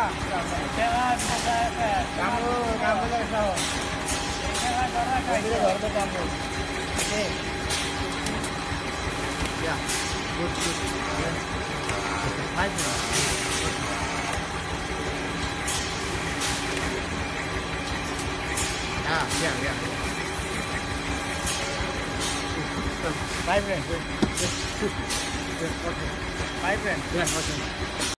Kamu lang sa ho. Pwede na order kamu. Okay. Yeah. Good. Hi. Yeah. Bye, friend. Yes. Okay. Bye, friend. Yeah, okay.